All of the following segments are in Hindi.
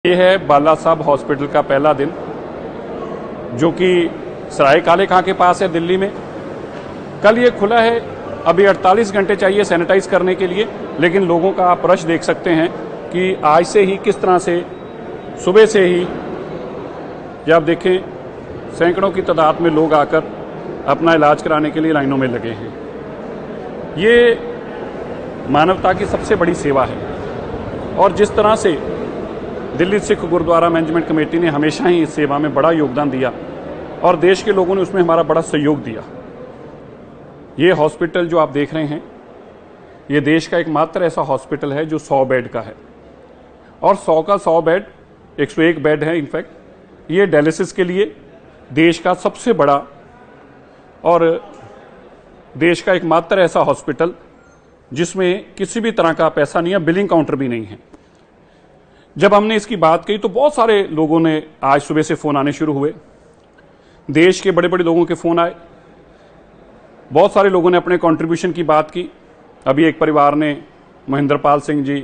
ये है बाला साहब हॉस्पिटल का पहला दिन, जो कि सराय काले खां के पास है दिल्ली में। कल ये खुला है। अभी 48 घंटे चाहिए सैनिटाइज करने के लिए, लेकिन लोगों का आप रश देख सकते हैं कि आज से ही किस तरह से सुबह से ही, जब आप देखें सैकड़ों की तादाद में लोग आकर अपना इलाज कराने के लिए लाइनों में लगे हैं। ये मानवता की सबसे बड़ी सेवा है। और जिस तरह से दिल्ली सिख गुरुद्वारा मैनेजमेंट कमेटी ने हमेशा ही इस सेवा में बड़ा योगदान दिया और देश के लोगों ने उसमें हमारा बड़ा सहयोग दिया। ये हॉस्पिटल जो आप देख रहे हैं, ये देश का एकमात्र ऐसा हॉस्पिटल है जो 100 बेड का है, और 100 का 100 बेड 101 बेड है। इनफैक्ट ये डायलिसिस के लिए देश का सबसे बड़ा और देश का एकमात्र ऐसा हॉस्पिटल जिसमें किसी भी तरह का पैसा नहीं है, बिलिंग काउंटर भी नहीं है। जब हमने इसकी बात की तो बहुत सारे लोगों ने आज सुबह से फ़ोन आने शुरू हुए। देश के बड़े बड़े लोगों के फ़ोन आए, बहुत सारे लोगों ने अपने कंट्रीब्यूशन की बात की। अभी एक परिवार ने महेंद्रपाल सिंह जी,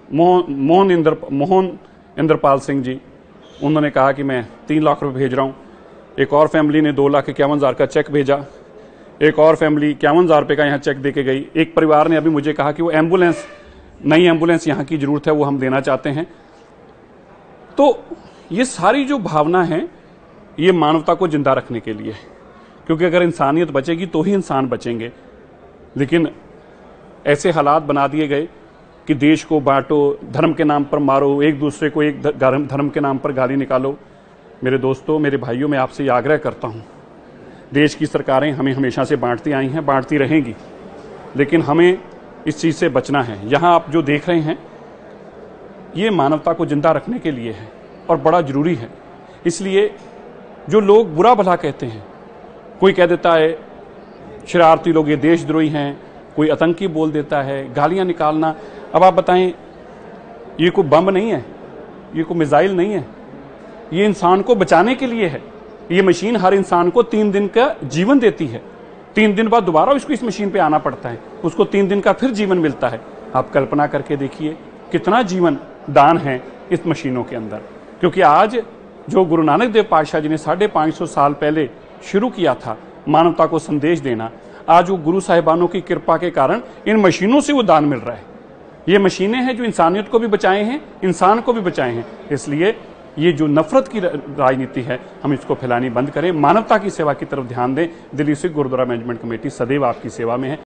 मोहन इंद्रपाल सिंह जी, उन्होंने कहा कि मैं 3 लाख रुपए भेज रहा हूँ। एक और फैमिली ने 2,51,000 का चेक भेजा। एक और फैमिली 51,000 रुपये का यहाँ चेक दे के गई। एक परिवार ने अभी मुझे कहा कि वो एम्बुलेंस, नई एम्बुलेंस यहाँ की ज़रूरत है, वो हम देना चाहते हैं। तो ये सारी जो भावना है, ये मानवता को जिंदा रखने के लिए, क्योंकि अगर इंसानियत बचेगी तो ही इंसान बचेंगे। लेकिन ऐसे हालात बना दिए गए कि देश को बांटो, धर्म के नाम पर मारो, एक दूसरे को एक धर्म के नाम पर गाली निकालो। मेरे दोस्तों, मेरे भाइयों, मैं आपसे ये आग्रह करता हूँ, देश की सरकारें हमें हमेशा से बांटती आई हैं, बांटती रहेंगी, लेकिन हमें इस चीज़ से बचना है। यहाँ आप जो देख रहे हैं, ये मानवता को जिंदा रखने के लिए है और बड़ा ज़रूरी है। इसलिए जो लोग बुरा भला कहते हैं, कोई कह देता है शरारती लोग ये देशद्रोही हैं, कोई आतंकी बोल देता है, गालियां निकालना। अब आप बताएं, ये कोई बम नहीं है, ये कोई मिसाइल नहीं है, ये इंसान को बचाने के लिए है। ये मशीन हर इंसान को 3 दिन का जीवन देती है। 3 दिन बाद दोबारा उसको इस मशीन पे आना पड़ता है, उसको 3 दिन का फिर जीवन मिलता है। आप कल्पना करके देखिए कितना जीवन दान है इस मशीनों के अंदर। क्योंकि आज जो गुरु नानक देव पातशाह जी ने 550 साल पहले शुरू किया था मानवता को संदेश देना, आज वो गुरु साहिबानों की कृपा के कारण इन मशीनों से वो दान मिल रहा है। ये मशीनें हैं जो इंसानियत को भी बचाए हैं, इंसान को भी बचाए हैं। इसलिए ये जो नफरत की राजनीति है, हम इसको फैलानी बंद करें, मानवता की सेवा की तरफ ध्यान दें। दिल्ली सिख गुरुद्वारा मैनेजमेंट कमेटी सदैव आपकी सेवा में है।